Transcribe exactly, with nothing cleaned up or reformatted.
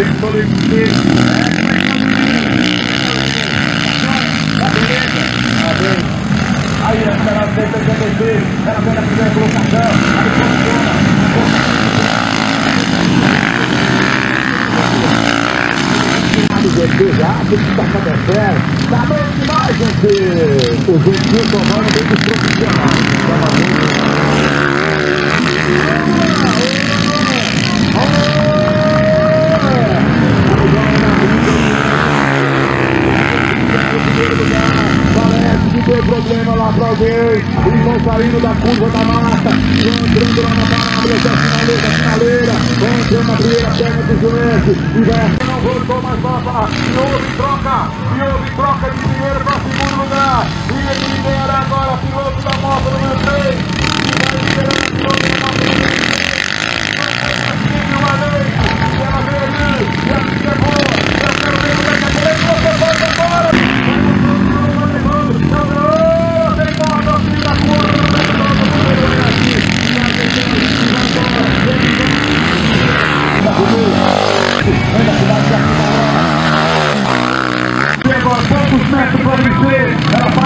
dentro, todo esse tempo. Tá beleza? Tá bem. Aí, ela vem pegando esse, ela vem na primeira colocação, aí funciona. Já, tem que estar acontecendo. Tá bem demais, gente. O Gentil tomando bem dos profissionais. Parece que deu problema lá pra alguém. Eles vão saindo da curva da mata, vão entrando lá na parábola da finaleira, finaleira, vão entrando na primeira perna do Joense e vai. Não voltou mais lá, e houve troca, e houve troca de primeiro para segundo lugar. E ele libera agora piloto da moto número três. E vai esperando o piloto da moto número três. Uma vez, e ela veio ali, e aqui chegou, e eu quero ver como é que é, você pode embora. Tem moto aqui na curva, poucos metros para vencer, ela